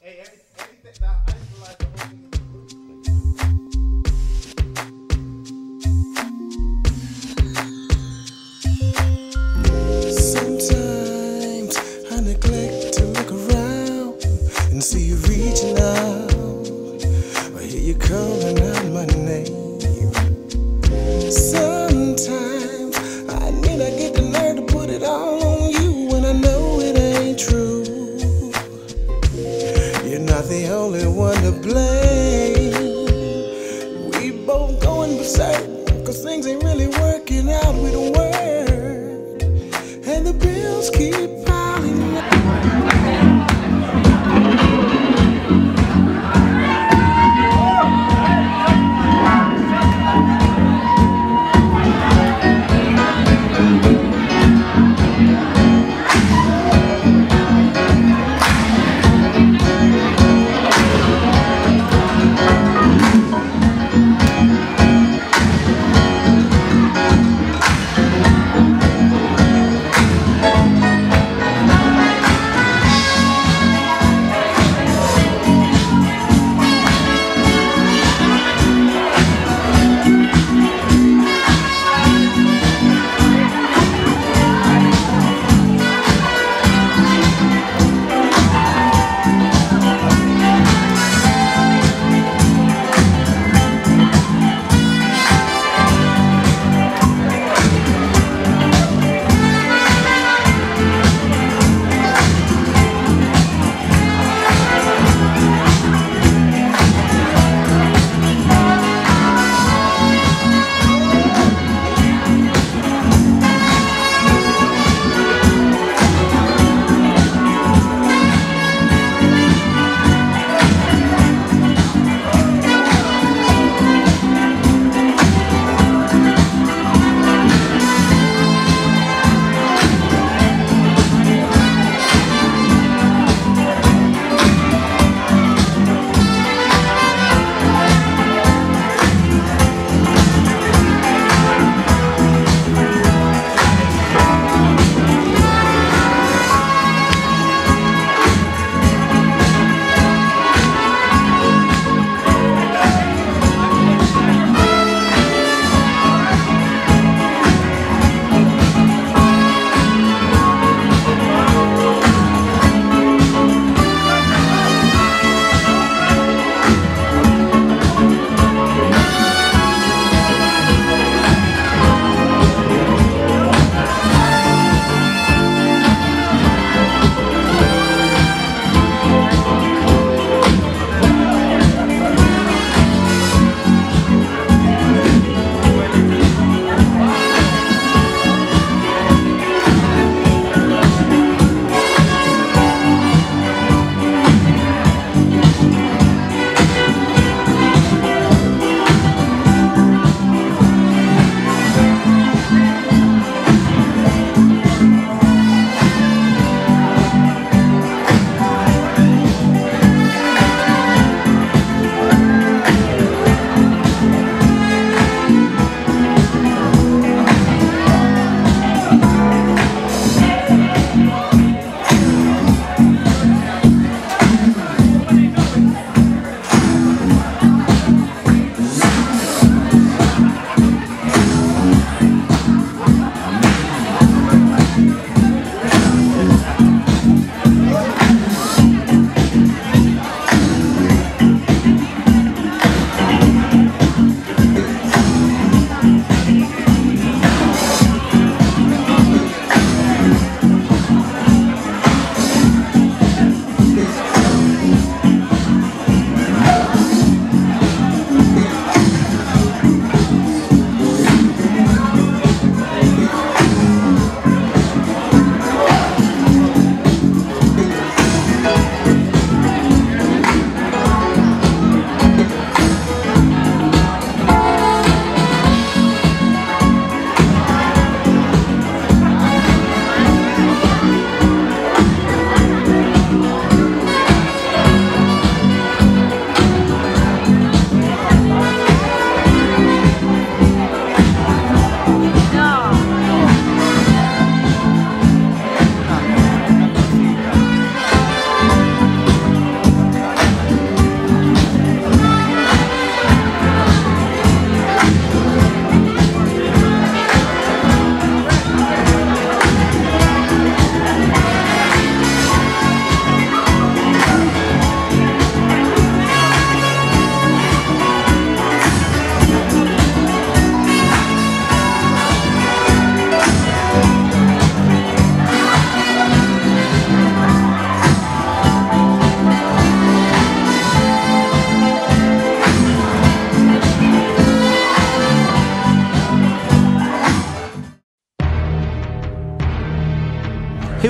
Sometimes I neglect to look around and see you reaching out. I hear you calling out my name. Sometimes I need to get the nerve to put it all on you when I know it ain't true. You're not the only one to blame. We both going berserk, cause things ain't really working out with the word, and the bills keep piling up.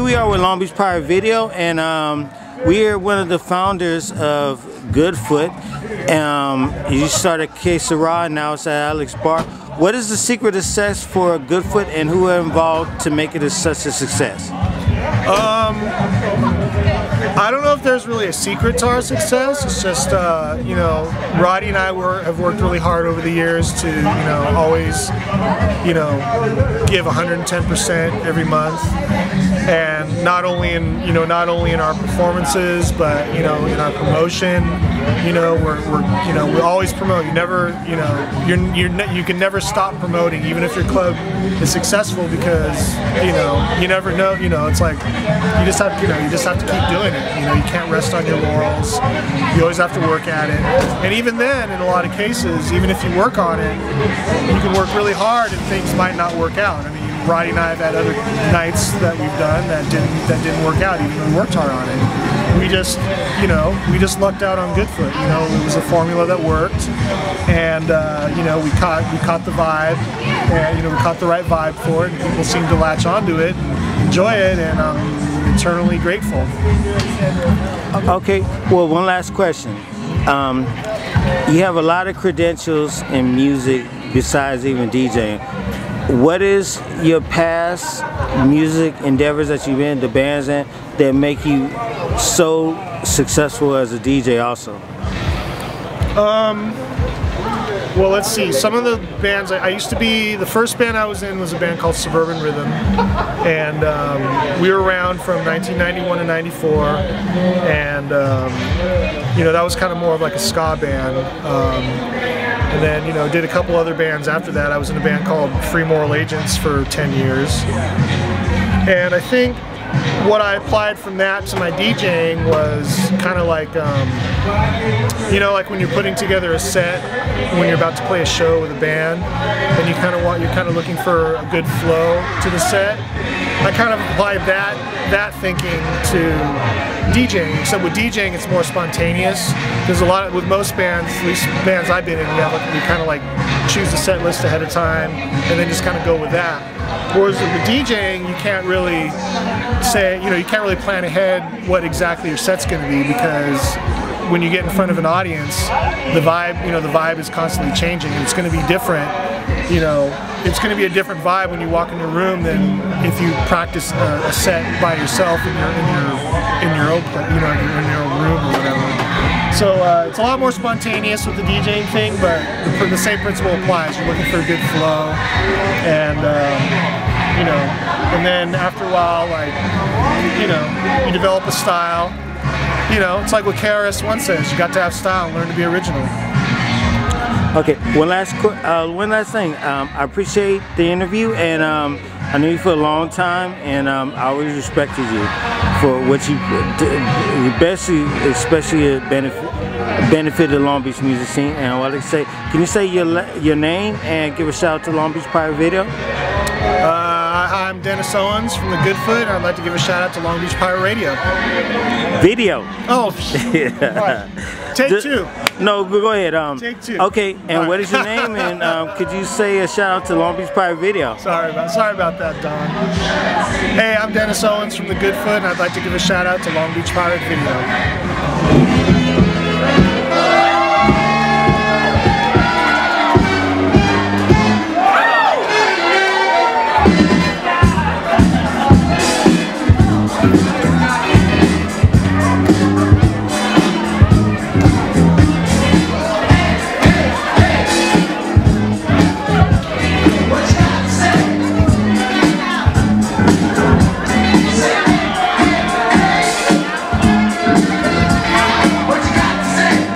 we are with Long Beach Pirate Video, and we are one of the founders of Goodfoot. You started Que Sera, and now it's at Alex Bar. What is the secret of success for Goodfoot, and who are involved to make it such a success? I don't know if there's really a secret to our success. It's just, you know, Rodi and I have worked really hard over the years to, you know, always, you know, give 110% every month, and not only in, you know, not only in our performances, but, you know, in our promotion. You know, we always promote. You never, you know, you can never stop promoting, even if your club is successful, because, you know, you never know. You know, it's like you just have to keep doing it. You know, you can't rest on your laurels. You always have to work at it. And even then, in a lot of cases, even if you work on it, you can work really hard and things might not work out. I mean, Rodi and I have had other nights that we've done that didn't work out, even though we worked hard on it. We just, you know, lucked out on Goodfoot. You know, it was a formula that worked, and you know, we caught the vibe, and you know, we caught the right vibe for it. And people seem to latch onto it, and enjoy it, and I'm eternally grateful. Okay, well, one last question. You have a lot of credentials in music besides even DJing. What is your past music endeavors that you've been, the bands in, that make you so successful as a DJ also? Well, let's see. Some of the bands I used to be, the first band I was in was a band called Suburban Rhythm, and we were around from 1991 to 94, and you know, that was kind of more of like a ska band. And then, you know, did a couple other bands after that. I was in a band called Free Moral Agents for 10 years. And I think what I applied from that to my DJing was kind of like, you know, like when you're putting together a set, when you're about to play a show with a band, and you're kind of looking for a good flow to the set. I kind of applied that thinking to DJing, except with DJing it's more spontaneous. There's a lot with most bands, at least bands I've been in, we kind of like choose the set list ahead of time and then just kind of go with that. Whereas with DJing, you can't really say, you know, you can't really plan ahead what exactly your set's going to be, because when you get in front of an audience, the vibe, you know, the vibe is constantly changing, and it's going to be different. You know, it's going to be a different vibe when you walk in your room than if you practice a set by yourself in your own, you know, in your own room or whatever. So it's a lot more spontaneous with the DJing thing, but the same principle applies. You're looking for a good flow, and you know, and then after a while, like, you know, you develop a style. You know, it's like what KRS-One says: you got to have style and learn to be original. Okay, one last thing. I appreciate the interview, and I knew you for a long time, and I always respected you for what you especially benefited the Long Beach music scene. And what I say, can you say your name and give a shout out to Long Beach Pirate Video? I'm Dennis Owens from the Goodfoot, and I'd like to give a shout out to Long Beach Pirate Radio. Video. Oh, yeah. Take two. No, go ahead. Take two. Okay, and what is your name? And could you say a shout out to Long Beach Pirate Video? Sorry about that, Don. Hey, I'm Dennis Owens from the Goodfoot, and I'd like to give a shout out to Long Beach Pirate Video. What you got to say?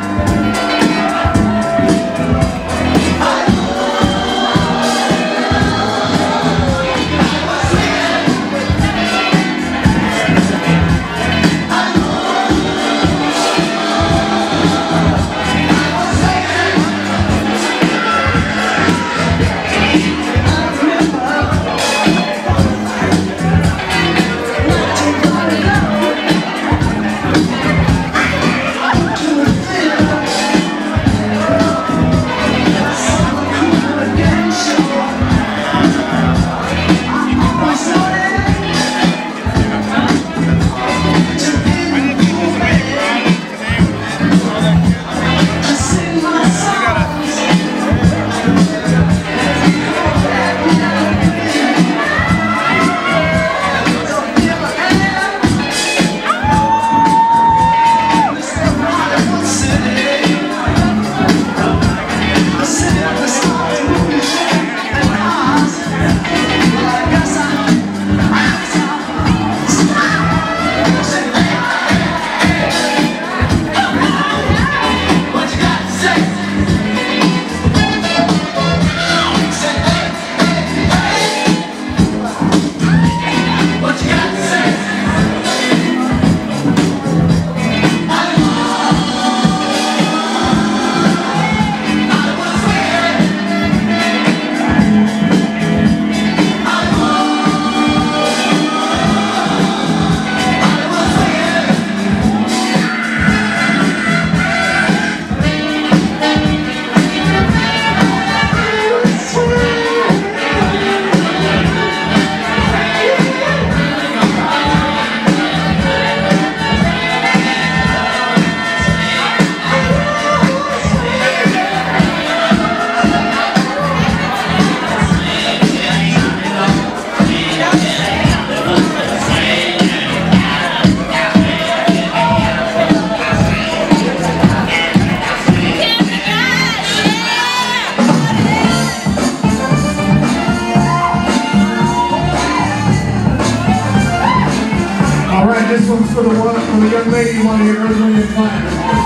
young lady want to hear Earth, Wind & Fire.